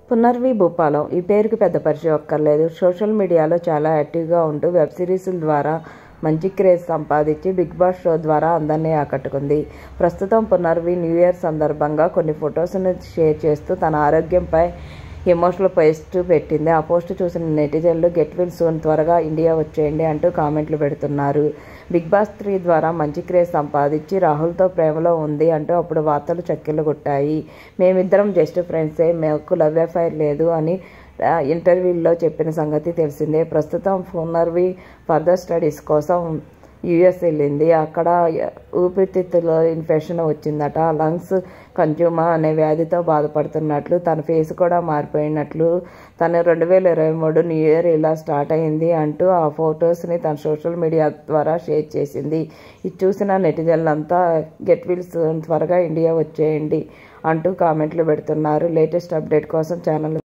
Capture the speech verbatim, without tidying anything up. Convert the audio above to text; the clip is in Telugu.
పునర్వి భూపాలం ఈ పేరుకి పెద్ద పరిచయం అక్కర్లేదు. సోషల్ మీడియాలో చాలా యాక్టివ్గా ఉంటూ వెబ్ సిరీస్ల ద్వారా మంచి క్రేజ్ సంపాదించి బిగ్ బాస్ షో ద్వారా అందరినీ ఆకట్టుకుంది. ప్రస్తుతం పునర్వి న్యూ ఇయర్ సందర్భంగా కొన్ని ఫొటోస్ని షేర్ చేస్తూ తన ఆరోగ్యంపై ఎమోషనల్ పోస్ట్ పెట్టింది. ఆ పోస్ట్ చూసిన నెటిజన్లు గెట్ వెల్ సూన్, త్వరగా ఇండియా వచ్చేయండి అంటూ కామెంట్లు పెడుతున్నారు. బిగ్ బాస్ త్రీ ద్వారా మంచి క్రేజ్ సంపాదించి రాహుల్తో ప్రేమలో ఉంది అంటూ అప్పుడు వార్తలు చక్కెర్లు కొట్టాయి. మేమిద్దరం జస్ట్ ఫ్రెండ్సే, మాకు లవ్ అఫైర్ లేదు అని ఇంటర్వ్యూల్లో చెప్పిన సంగతి తెలిసిందే. ప్రస్తుతం పునర్వి ఫర్దర్ స్టడీస్ కోసం యూఎస్ వెళ్ళింది. అక్కడ ఊపిరితిత్తులో ఇన్ఫెక్షన్ వచ్చిందట. లంగ్స్ కంజ్యూమా అనే వ్యాధితో బాధపడుతున్నట్లు, తన ఫేస్ కూడా మారిపోయినట్లు, తను రెండు వేల ఇరవై మూడు న్యూ ఇయర్ ఇలా స్టార్ట్ అయింది అంటూ ఆ ఫొటోస్ని తన సోషల్ మీడియా ద్వారా షేర్ చేసింది. ఇది చూసిన నెటిజన్లంతా గెట్ విల్ సూన్, త్వరగా ఇండియా వచ్చేయండి అంటూ కామెంట్లు పెడుతున్నారు. లేటెస్ట్ అప్డేట్ కోసం ఛానల్